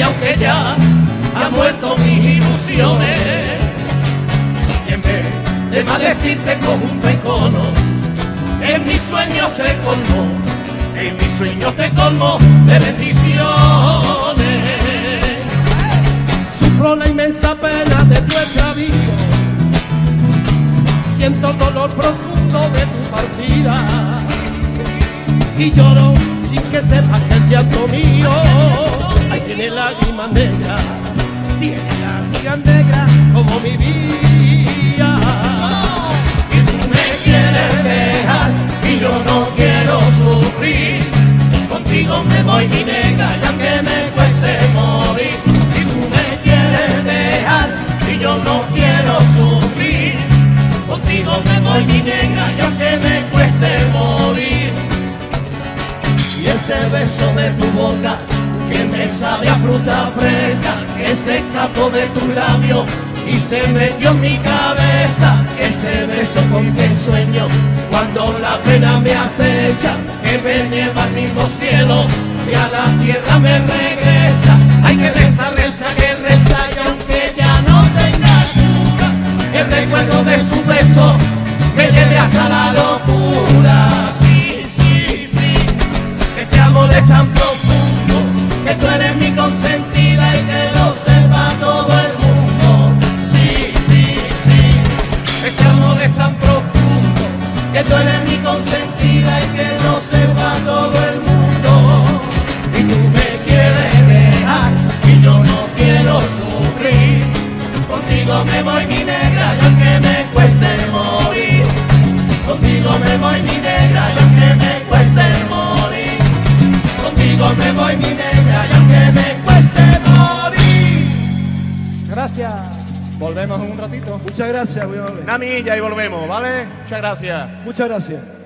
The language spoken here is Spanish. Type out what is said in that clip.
Y aunque ya han muerto mis ilusiones, y en vez de maldecirte con un pecono, en mis sueños te colmo, en mis sueños te colmo de bendiciones. Sufro la inmensa pena de tu extravío, siento el dolor profundo de tu partida y lloro sin que sepas que el llanto mío ahí tiene lágrimas negras, tiene lágrimas negras como mi vida. Y tú me quieres dejar y yo no quiero sufrir, contigo me voy mi negra y aunque me cueste morir. Y tú me quieres dejar y yo no quiero sufrir, contigo me voy mi negra y aunque me cueste morir. Y ese beso de tu boca que me sabe a fruta fresca, que se escapó de tus labios y se metió en mi cabeza, ese beso con que sueño cuando la pena me acecha, que me lleva al mismo cielo y a la tierra me regresa. Hay que rezar, reza, que reza y aunque ya no tenga cura, el recuerdo de su beso me lleve hasta la locura. Sí, sí, sí, este amor es tan profundo, que tú eres mi consentida y que lo sepa todo el mundo. Sí, sí, sí, este amor es tan profundo, que tú eres mi consentida y que lo sepa todo el mundo. Y tú me quieres dejar y yo no quiero sufrir, contigo me voy mi negra y aunque me cueste morir, contigo me voy mi negra y aunque me cueste morir, contigo me voy mi negra y aunque me cueste morir. Gracias. Volvemos en un ratito. Muchas gracias, muy amable. Una milla y volvemos, ¿vale? Muchas gracias. Muchas gracias.